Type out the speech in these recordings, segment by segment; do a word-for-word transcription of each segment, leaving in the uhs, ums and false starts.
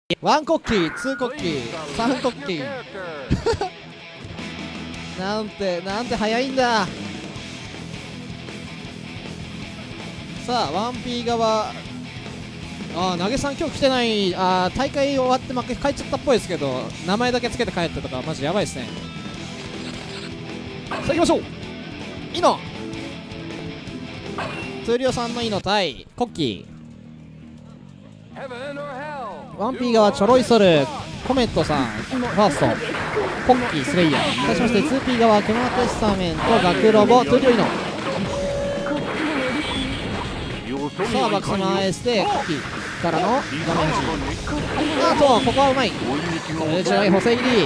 ワンコッキー、ツーコッキー、サンコッキーなんて、なんて早いんだ。さあ、ワンピー側、あー、投げさん今日来てない、あー、大会終わって負け帰っちゃったっぽいですけど、名前だけつけて帰ったとか、マジやばいですね。さあ、行きましょう。イノトゥーリオさんのイノ対コッキー。ワンピー側チョロイソルコメットさんファーストコッキースレイヤー。対しまして ツーピー 側クマテスタメントガクロボトゥーリオイノ。さあバックスマエスでコッキーからの画面端。あとここはうまいルチャイ補正入り。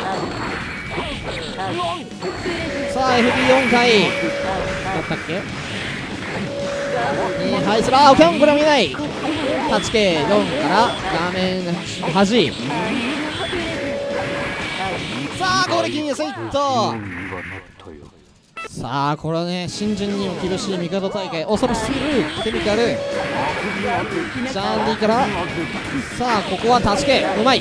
さあ エフビーよん 回だったっけにハイスラーオキャンこれは見ない はちケーよん から画面端。さあ攻撃にスイット。さあこれはね新人にも厳しい味方大会恐ろしすぎるケミカルジャンディからさあここはタッチ系うまい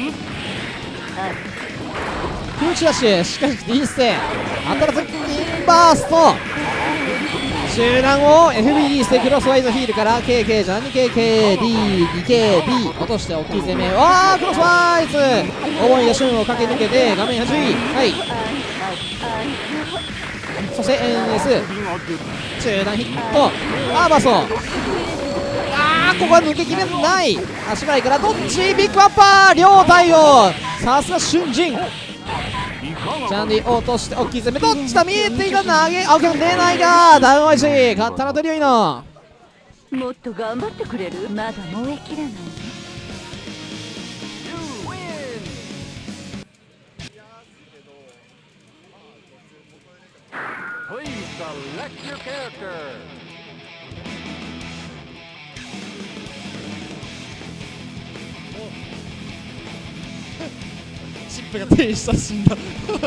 空中ダッシュしかしリーステ新しいインバースト集団を エフビー リースでクロスワイズヒールから ケーケー ジャンディ ケーケー ディー にケー ビー 落として大きい攻めわあクロスワイズ重いヤシュンを駆け抜けて画面端はいそして エヌエス 中段ヒットアーバーソあーここは抜けきれない足払いからどっちビッグアッパー両対応さすが瞬人ジャンディ落として大きい攻めどっちだ見えていた投げ青木も出ないがダウンおいしい勝ったのとりょいのもっと頑張ってくれるまだ燃えきらないチップが手にした死んだ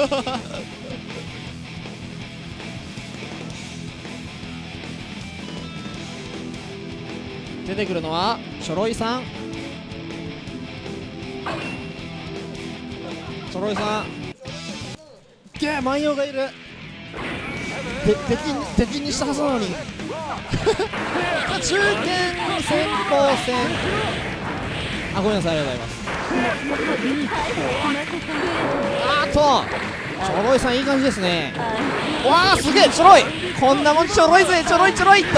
出てくるのはチョロイさんチョロイさんゲー万葉がいるて敵敵にしたはずなのに中堅先鋒戦あごめんなさいありがとうございますあーっとチョロイさんいい感じですねわあすげえチョロイこんなもんチョロいぜチョロイチョロイと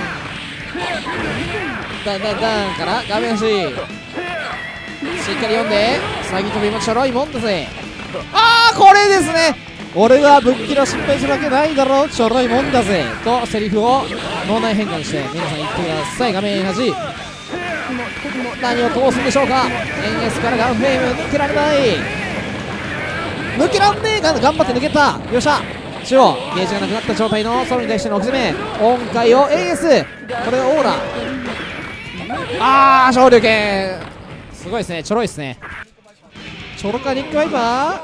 ダンダンダンから画面端しっかり読んで詐欺飛びもチョロいもんだぜあーこれですね俺がぶっきら失敗するわけないだろちょろいもんだぜとセリフを脳内変換して皆さん言ってください画面端何を通すんでしょうか エヌエス からガンフレーム抜けられない抜けらんねえが頑張って抜けたよっしゃ中央ゲージがなくなった状態のソロに対しての置き攻め音階を エーエス これがオーラあー昇竜拳すごいですねちょろいですねチョロカニックワイパ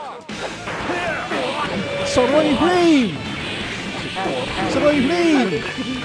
ーちょろいフレームちょろいフレーム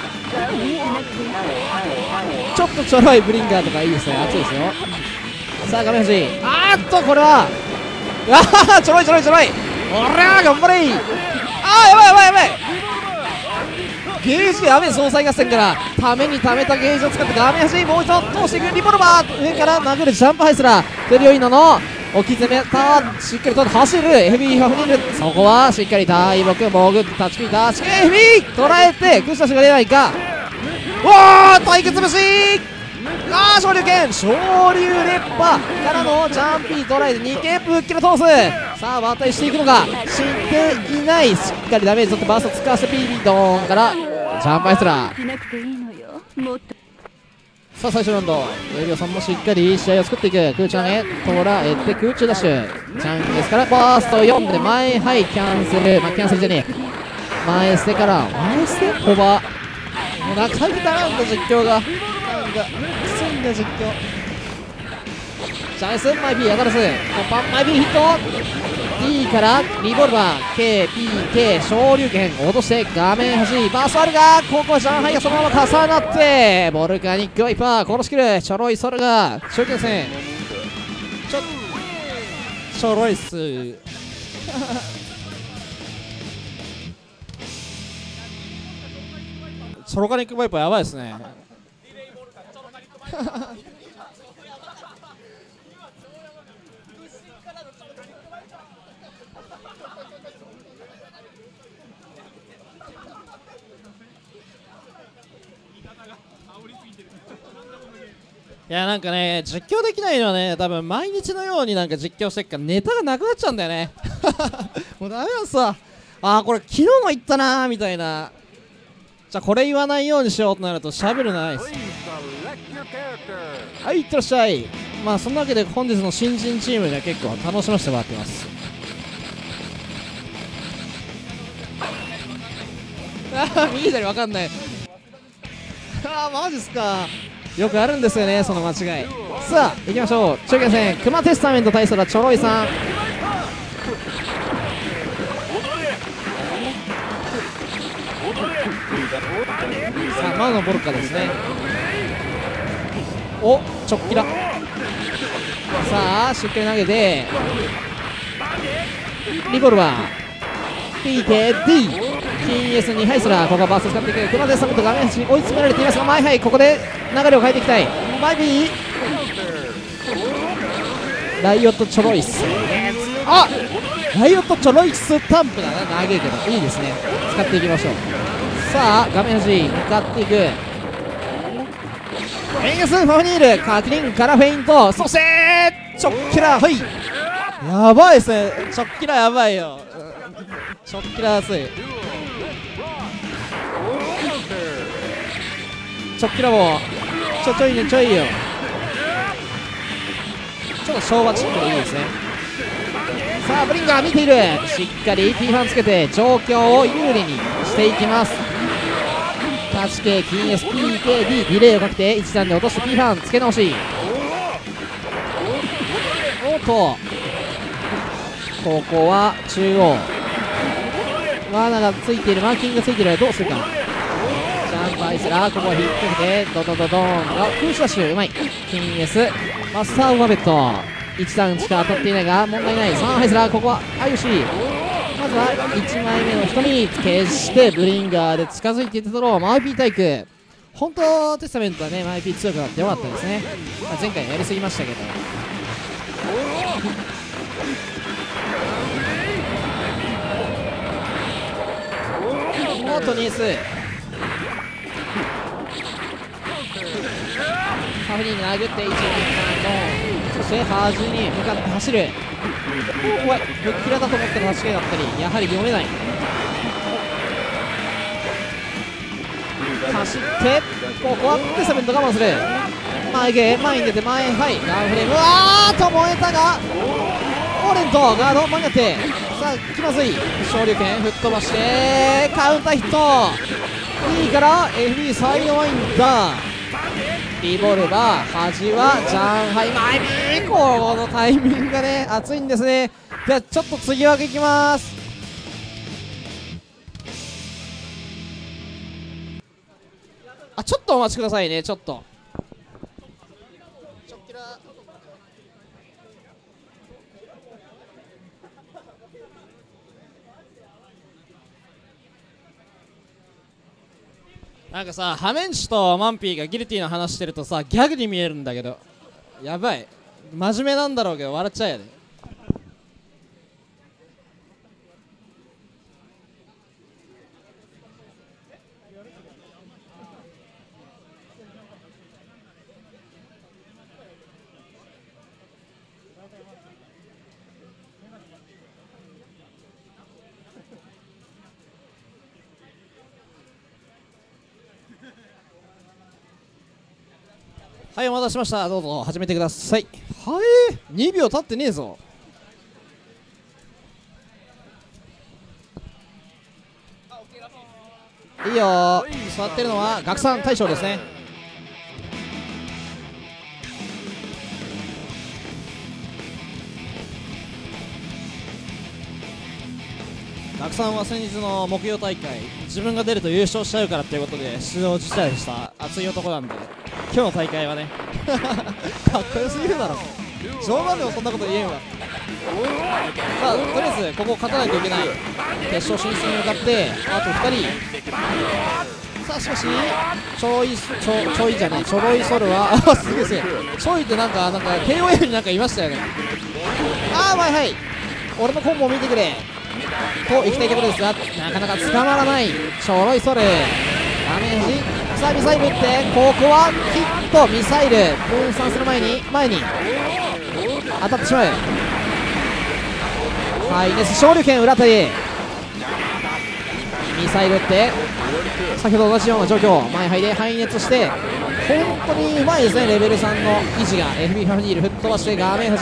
ちょっとちょろいブリンガーとかいいですね熱いですよさあ画面端あーっとこれはああちょろいちょろいちょろいおりゃー頑張れーあーやばいやばいやばいゲージやべえ総裁合戦からためにためたゲージを使って画面端もう一度通していくリボルバー上から殴るジャンプハイスラーテリオイノの置き攻めターンしっかりと走るエフビーハフニングそこはしっかり大木潜って立ち切ったしっかりエフビー捉えてクッシャシが出ないかおー対決虫あー昇竜拳昇竜烈波からのジャンピートライでにケーぶっきら通すさあバータイしていくのか知っていないしっかりダメージ取ってバースト使わせてピービードーンからジャンプアイスラーさあ最初のラウンドエリオさんもしっかり試合を作っていく空中へ捉えて空中ダッシュチャンですからバーストよんで前はいキャンセルまあキャンセルじゃねえ前捨てから前捨てオーバーもう中身だなんだ実況がなんかきついんだ実況チャンスマイビー当たらずパンマイビーヒット D からリボルバー ケーピーケー 昇竜拳落として画面端バースあるがここは上海がそのまま重なってボルカニックワイパー殺しきるちょろいソルが中堅戦ちょちょろいっすソロカニックバイパーやばいですねいやなんかね実況できないのはね多分毎日のようになんか実況してっからネタがなくなっちゃうんだよねもうダメなんすわ。あーこれ昨日も言ったなーみたいな。じゃあこれ言わないようにしようとなると喋るないです。はいいってらっしゃい。まあそんなわけで本日の新人チームで結構楽しませてもらってます。ああ右左わかんないああマジっすか。よくあるんですよねその間違い。さあ行きましょう。中堅戦クマテスタメント対するチョロイさん。さあマウのボルカですね。おちょっきら。さあしっかり投げてリボルバー ピーケーディー ティーエス にハイスラー。ここはバース使っていく。クマテスタメント画面端に追い詰められていますがマイハイここで流れを変えていきたい。マイビーライオットチョロイス。あライオットチョロイスタンプだな。長いけどいいですね。使っていきましょう。さあ画面端向かっていく。エンゲスファフニールカキリンからフェイント。そしてチョッキラー。はいやばいですね。チョッキラーやばいよ。チョッキラー熱い。チョッキラもちょちょいねちょいよ。ちょっと昭和チックでいいですね。さあブリンガー見ている。しっかり P ファンつけて状況を有利にしていきます。タッチ系金 エスピーケーディー ディレイをかけて一段で落として P ファンつけ直し。おっとここは中央罠がついている。マーキングがついている。どうするか。ジャンプアイスラーここは引っ掛けてドドドドーン。あ空手ダッシュうまい。金 S マスターオーバーベッドいち段しか当たっていないが問題ない。さんハイスラーここはアユシ。まずはいちまいめの人に決してブリンガーで近づいていったところマイピータイク。本当テスタメントはねマイピー強くなってよかったですね。まあ、前回やりすぎましたけどおっとニースハフニーに殴っていちにさんそして端に向かって走る。お怖い。ぶっきらだと思ったら間違いだったりやはり読めない。走ってここはテスタメント我慢する。前ゲー前に出て前はいガンフレーム。あーっと燃えたがオーレントガード間に合って。さあ気まずい。昇竜拳吹っ飛ばしてカウンターヒット。いいから エフビー サイドワインダーリボルバー端はジャンハイマイビー。このタイミングがね熱いんですね。じゃあちょっと次分けいきます。あちょっとお待ちくださいね。ちょっとちょっきらなんかさハメンチとマンピーがギルティの話してるとさギャグに見えるんだけどやばい。真面目なんだろうけど笑っちゃうよね。はいお待たせしました。どうぞ始めてください。はいにびょう経ってねえぞ。いいよ座ってるのは学さん大将ですね。学さんは先日の木曜大会自分が出ると優勝しちゃうからということで出場辞退した熱い男なんで今日の大会はねかっこよすぎるだろ。 冗談でもそんなこと言えんわ。さあとりあえずここ勝たないといけない決勝進出に向かってあとふたり。さあしかしちょいちょちょいじゃねえちょろいソルはあすげえすげえちょいってなんかなんか ケーオーエル になんかいましたよね。ああはいはい俺のコンボを見てくれといきたいところですがなかなか捕まらないちょろいソルダメージ。さあミサイル打ってここはヒットミサイル分散する前に前に当たってしまう。はいネス昇竜拳裏手ミサイル打って先ほど同じような状況前肺で排熱して本当にうまいですねレベルさんの維持が エフビー ファミリール吹っ飛ばして画面端。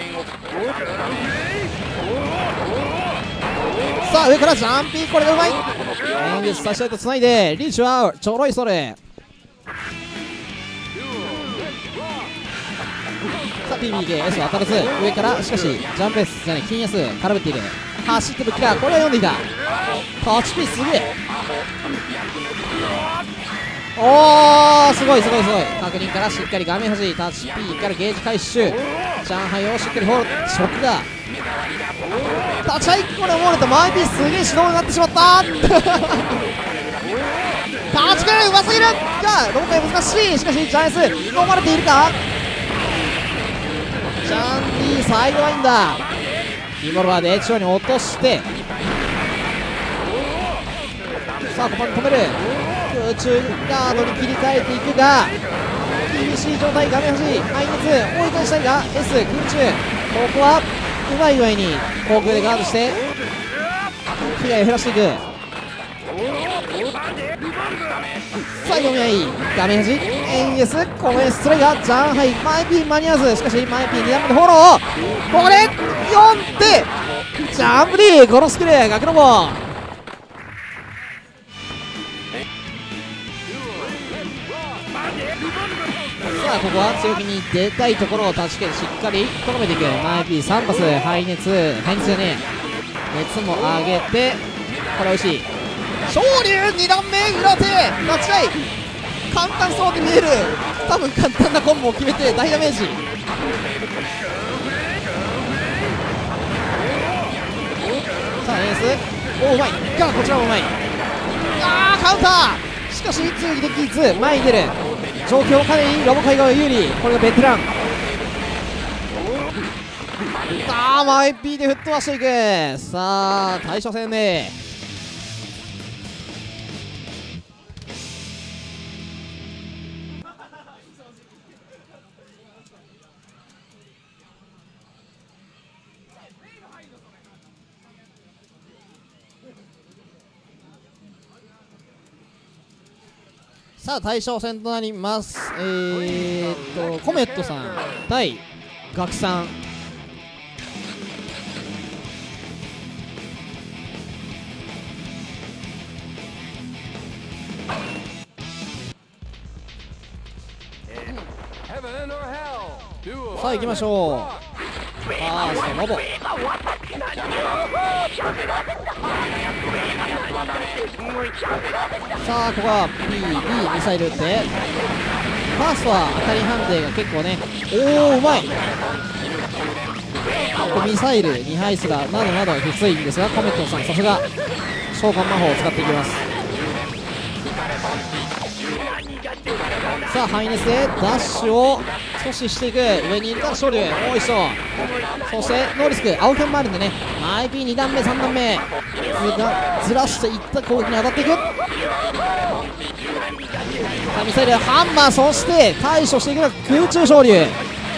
さあ上からジャンピーこれがうまい演術差し合いとつないでリーチはちょろいそれ。さあ ピービーケーエス は当たらず上からしかしジャンプ S じゃない金 S 空振っている走ってぶっきらこれは読んでいたタッチピーすげえ。おーすごいすごいすごい確認からしっかり画面端タッチピーからゲージ回収上海をしっかりホールショックだ立ち合いこれ漏れたマイピーすげえ指導になってしまった立ちくるうますぎるがロボカイ難しいしかしジャン S 飲まれているかジャン D サイドラインだリボルバーで中央に落としてさあここに止める空中ガードに切り替えていくが厳しい状態画面端排熱追い返したいが S 空中ここはうまい具合に航空でガードして被害を減らしていく。さあ読み合い画面端エンエスコメストライガージャンハイマイピン間に合わずしかしマイピンに段目でフォローここでよんってジャンプ D ゴロスクルガクロボさあここは強気に出たいところを断ち切りしっかりとどめていくマイピーさんパス排熱排熱じゃねえ熱も上げてこれおいしい昇竜に段目裏手立ち合い簡単そうに見える多分簡単なコンボを決めて大ダメージさあエースおうまいがこちらもうまいあーカウンターしかし追撃できず前に出る状況かなりロボカイ側有利これがベテランさあマイピーで吹っ飛ばしていくさあ対処戦でさあ対象戦となります。えー、っとコメットさん対ガクさんさあ行きましょう。ファーストロボさあここは ビービー ミサイル打ってファーストは当たり判定が結構ねおおうまいここミサイルにハイスラーなどなどきついんですがコメットさんさすが召喚魔法を使っていきます。さあハイネスでダッシュを阻止していく上にいるから勝利もう一度そしてノーリスク青キャンもあるんでね アイピーに 段目さん段目ずらずらしていった攻撃に当たっていくさあミサイルハンマーそして対処していくのが空中昇竜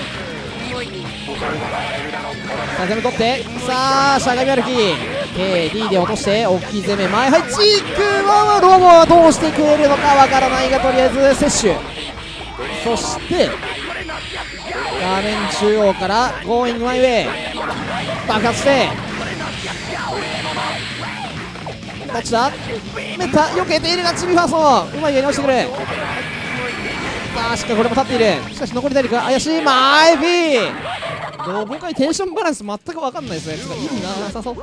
さあ攻め取ってさあしゃがみ歩き ケーディー で落として大きい攻め前はいチークはロボはどうしてくれるのかわからないがとりあえず摂取そして画面中央からゴーイングマイウェイ爆発してどっちだメッタ避けているがチビファーストうまいように落ちてくるさあしっかりこれも立っているしかし残り誰か怪しいマイビーロボ界テンションバランス全く分かんないですねちょっと意味なさそうさ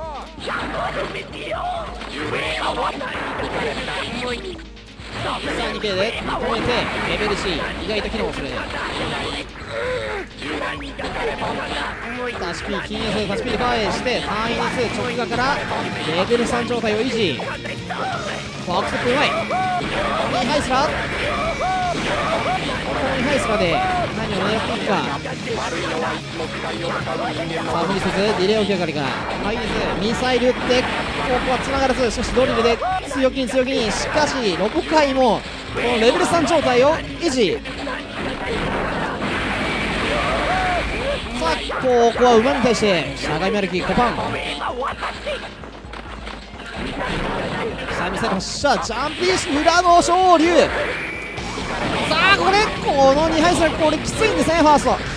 あ にケー で止めてレベル C 意外と機能するタシピー禁煙タシピーで返して単位に数直下からレベルさん状態を維持。バックステップうまい。コニーハイスラコニーハイスラで何を狙っていくか。さあ無理せずディレイ起き上がりからハイネスミサイル打ってここは繋がらず、しかしドリルで強気に強気に、しかしろっかいもこのレベルさん状態を維持。さあここは馬に対してしゃがみ歩きコパン。さあミサイル発射ジャンピーシュ裏の昇竜。さあここでこのにはいすらこれきついんですねファースト。さ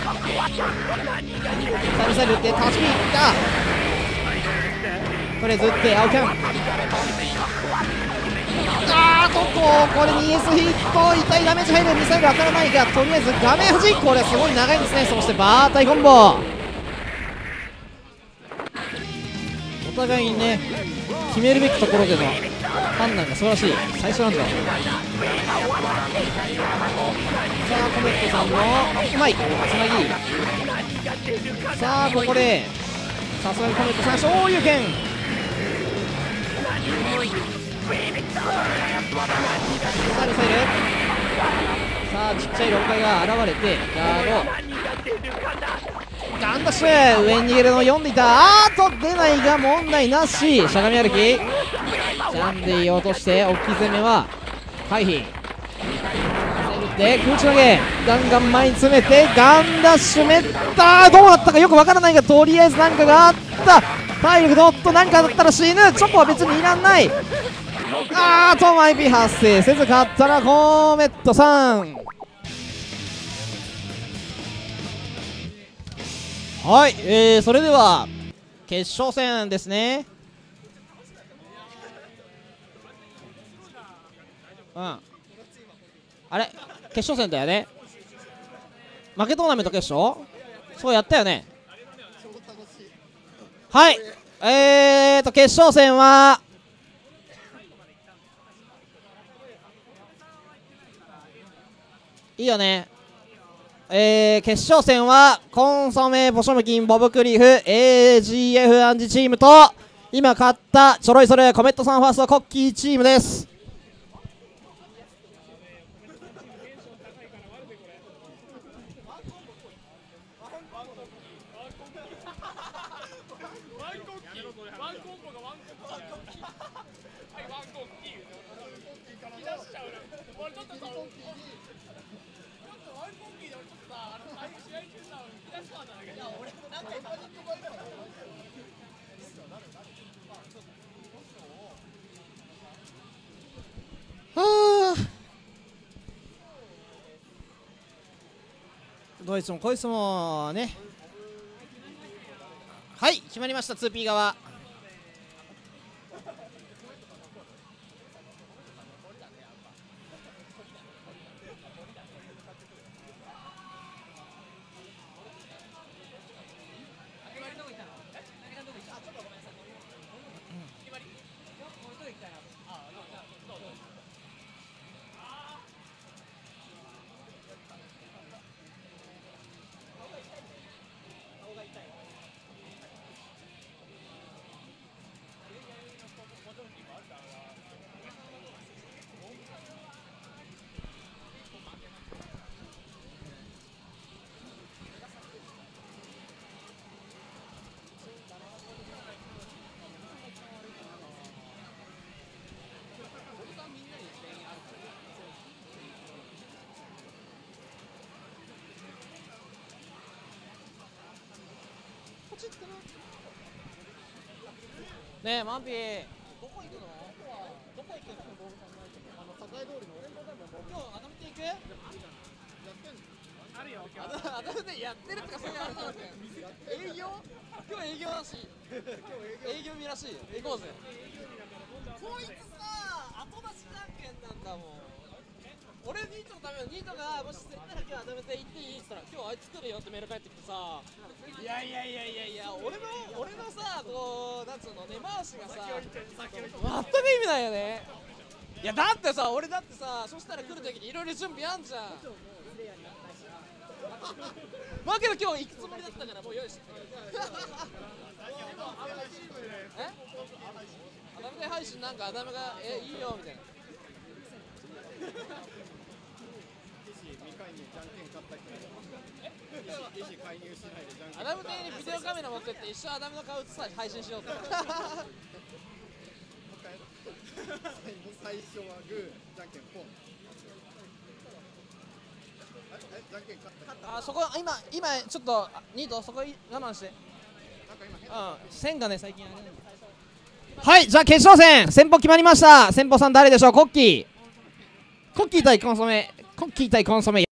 あミサイル打ってタッチピーいった。とりあえず打って青キャン。あーとここで にエス ヒット痛いダメージ入る。ミサイル当たらないがとりあえず画面端。これすごい長いんですね。そしてバータイコンボ。お互いにね決めるべきところでの判断が素晴らしい最初なんだ。さあコメットさんのうまいつなぎ。さあここでさすがにコメットさん昇竜拳。さあミサイル。さあちっちゃいろっかいが現れてガードガンダッシュ上に逃げるのを読んでいた。あーっと出ないが問題なし。しゃがみ歩きジャンディ落として大きい攻めは回避。で空中投げガンガン前に詰めてガンダッシュめったどうなったかよくわからないがとりあえずなんかがあった。体力どっとなんかだったら死ぬ。チョコは別にいらない。あーとマイピー発生せず勝ったらコメットさん。はい、えー、それでは決勝戦ですね。うんあれ決勝戦だよね。負けトーナメント決勝そうやったよね。はいえーと決勝戦はいいよね。えー、決勝戦はコンソメポショムキンボブクリフ エージーエフ アンジチームと今勝ったちょろいそれコメットさんファーストコッキーチームです。はあどいつもこいつもね。はい決まりました ツーピー 側。ねえマンピーどこ行くの？どこ行くの？あの栄通りの今日アダムテ行く？やってんの？あるよ今日アダムテやってるとかそういうあれなんだよ。営業？今日営業らしい。今日営業日らしい。行こうぜ。こいつさ後出しじゃんけんなんだもん。俺ニートのためのニートがもし絶対今日アダムテ行っていいって言ったら今日あいつ来るよってメール返ってきてさ、いやいやいやいやいや俺の俺のさこうなんつうの根回しがさ全く意味ないよね。いやだってさ俺だってさそしたら来るときにいろいろ準備あんじゃん。 まあけど今日行くつもりだったからもう用意してえアダムで配信なんかアダムがえいいよみたいなアダム邸にビデオカメラ持ってって一緒アダムの顔映さ配信しようって最初はグー、じゃんけんポン。じゃんけん勝った。 あそこ今今ちょっとニートそこ我慢してうん線がね最近あれなんではいじゃあ決勝戦先鋒決まりました先鋒さん誰でしょうコッキーコッキー対コンソメコッキー対コンソメ